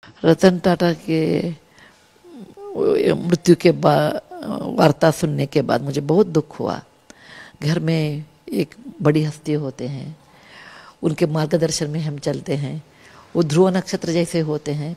रतन टाटा के मृत्यु के बाद वार्ता सुनने के बाद मुझे बहुत दुख हुआ। घर में एक बड़ी हस्ती होते हैं, उनके मार्गदर्शन में हम चलते हैं, वो ध्रुव नक्षत्र जैसे होते हैं,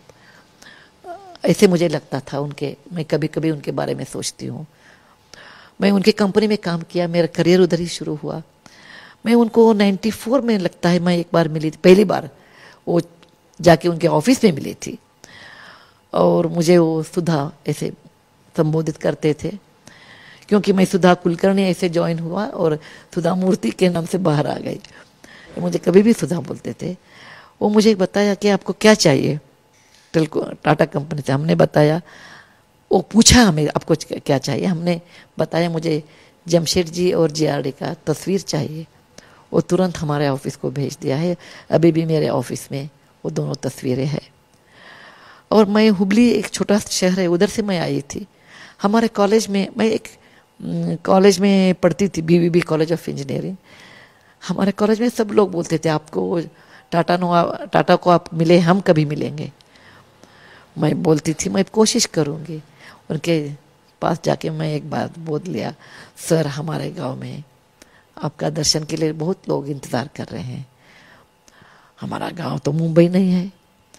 ऐसे मुझे लगता था उनके। मैं कभी कभी उनके बारे में सोचती हूँ। मैं उनकी कंपनी में काम किया, मेरा करियर उधर ही शुरू हुआ। मैं उनको 94 में लगता है मैं एक बार मिली थी, पहली बार वो जाके उनके ऑफिस में मिली थी, और मुझे वो सुधा ऐसे संबोधित करते थे, क्योंकि मैं सुधा कुलकर्णी ऐसे ज्वाइन हुआ और सुधा मूर्ति के नाम से बाहर आ गई। मुझे कभी भी सुधा बोलते थे। वो मुझे बताया कि आपको क्या चाहिए टाटा कंपनी से। हमने बताया, वो पूछा हमें आपको क्या चाहिए, हमने बताया मुझे जमशेदजी और जीआरडी का तस्वीर चाहिए। वो तुरंत हमारे ऑफिस को भेज दिया है, अभी भी मेरे ऑफिस में वो दोनों तस्वीरें हैं। और मैं हुबली एक छोटा शहर है, उधर से मैं आई थी। हमारे कॉलेज में, मैं एक कॉलेज में पढ़ती थी, बीवीबी कॉलेज ऑफ इंजीनियरिंग। हमारे कॉलेज में सब लोग बोलते थे आपको टाटा को आप मिले, हम कभी मिलेंगे। मैं बोलती थी मैं कोशिश करूँगी। उनके पास जाके मैं एक बात बोल लिया, सर हमारे गांव में आपका दर्शन के लिए बहुत लोग इंतज़ार कर रहे हैं। हमारा गांव तो मुंबई नहीं है,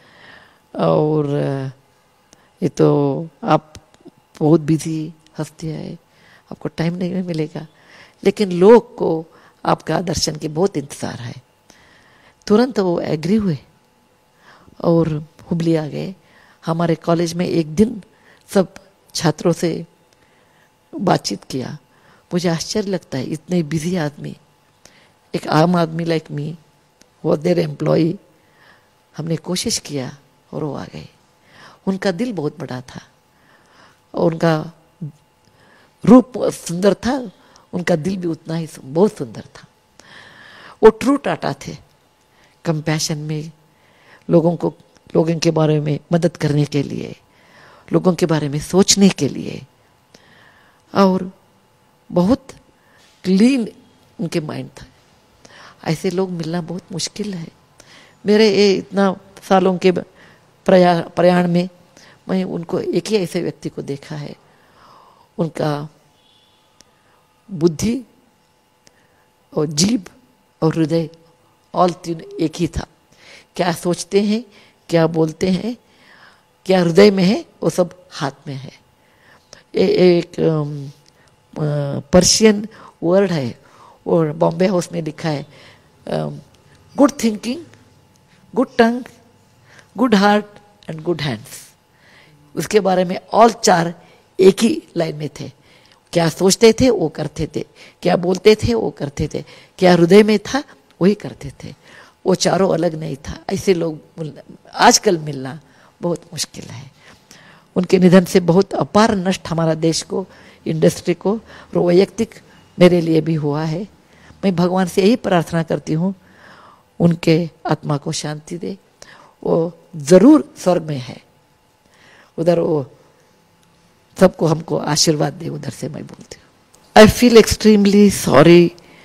और ये तो आप बहुत बिजी हस्ती है, आपको टाइम नहीं मिलेगा, लेकिन लोग को आपका दर्शन के बहुत इंतज़ार है। तुरंत वो एग्री हुए और हुबली आ गए। हमारे कॉलेज में एक दिन सब छात्रों से बातचीत किया। मुझे आश्चर्य लगता है, इतने बिजी आदमी, एक आम आदमी लाइक मी वो देर एम्प्लॉई, हमने कोशिश किया और वो आ गए। उनका दिल बहुत बड़ा था, और उनका रूप सुंदर था, उनका दिल भी उतना ही बहुत सुंदर था। वो ट्रू टाटा थे, कंपैशन में, लोगों के बारे में मदद करने के लिए, लोगों के बारे में सोचने के लिए, और बहुत क्लीन उनके माइंड था। ऐसे लोग मिलना बहुत मुश्किल है। मेरे ये इतना सालों के प्रयाण में मैं उनको एक ही ऐसे व्यक्ति को देखा है। उनका बुद्धि और जीभ और हृदय ऑल तीन एक ही था। क्या सोचते हैं, क्या बोलते हैं, क्या हृदय में है, वो सब हाथ में है। एक पर्शियन वर्ड है, और बॉम्बे हाउस में लिखा है, good thinking, good tongue, good heart and good hands. उसके बारे में ऑल चार एक ही लाइन में थे। क्या सोचते थे वो करते थे, क्या बोलते थे वो करते थे, क्या हृदय में था वही करते थे। वो चारों अलग नहीं था। ऐसे लोग आजकल मिलना बहुत मुश्किल है। उनके निधन से बहुत अपार नष्ट हमारा देश को, इंडस्ट्री को, और वैयक्तिक मेरे लिए भी हुआ है। मैं भगवान से यही प्रार्थना करती हूँ, उनके आत्मा को शांति दे। वो जरूर स्वर्ग में है, उधर वो सबको हमको आशीर्वाद दे, उधर से मैं बोलती हूँ। I feel extremely sorry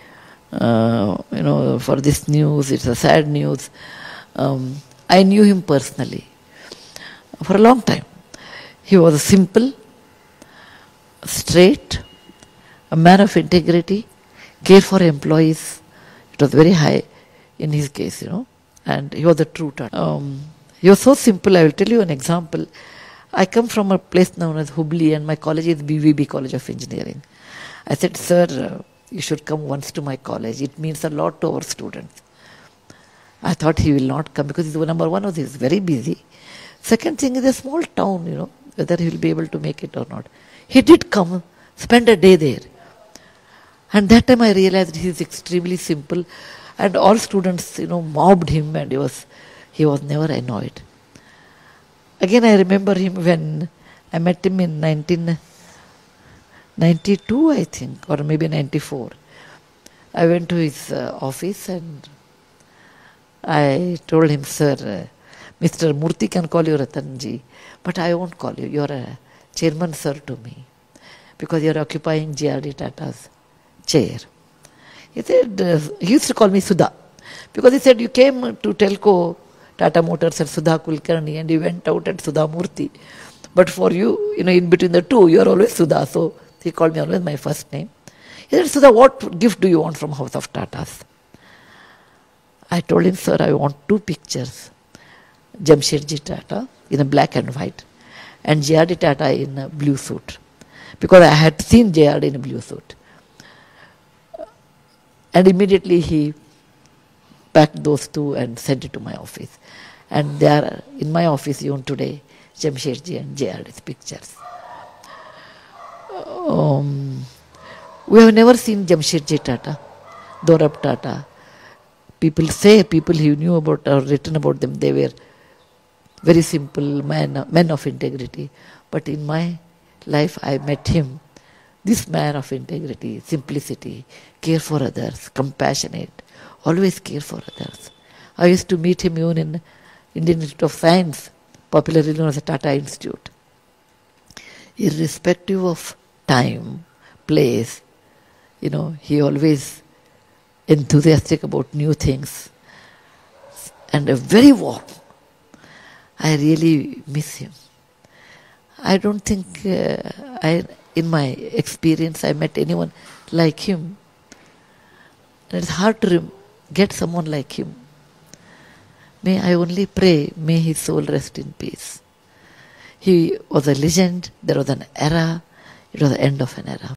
for this news. It's a sad news. I knew him personally for a long time. He was simple, straight, a man of integrity, care for employees. It was very high in his case, and he was a true Tata. He was so simple. I will tell you an example. I come from a place known as Hubli, and my college is BVB College of Engineering. I said, sir, you should come once to my college. It means a lot to our students. I thought he will not come because he's number one, he's very busy. Second thing is a small town, whether he will be able to make it or not. He did come, spend a day there. And that time I realized he is extremely simple, and all students, mobbed him, and he was never annoyed. Again, I remember him when I met him in 1992, I think, or maybe 94. I went to his office and I told him, sir, Mr. Murthy can call you Ratanji, but I won't call you. You're a chairman, sir, to me, because you're occupying GRD Tata's chair. He said, he used to call me Sudha, because he said, you came to telco Tata Motors and Sudha Kulkarni, and he went out at Sudha Murthy. But for you, in between the two, you are always Sudha. So he called me always my first name. He said, Sudha, what gift do you want from House of Tatas? I told him, sir, I want 2 pictures. Jamshedji Tata in a black and white, and J.R.D. Tata in a blue suit. Because I had seen J.R.D. in a blue suit. And immediately he packed those 2 and sent it to my office. And they are in my office even today, Jamshedji and J.R.D.'s pictures. We have never seen Jamshedji Tata, Dorab Tata. People who knew about or written about them, they were very simple men of integrity. But in my life, I met him, this man of integrity, simplicity, care for others, compassionate, always care for others. I used to meet him even in Indian Institute of Science, popularly known as the Tata Institute. Irrespective of time, place, he always enthusiastic about new things and a very warm. I really miss him. I don't think in my experience I met anyone like him. And it's hard to get someone like him. May I only pray, may his soul rest in peace. He was a legend. There was an era. It was the end of an era.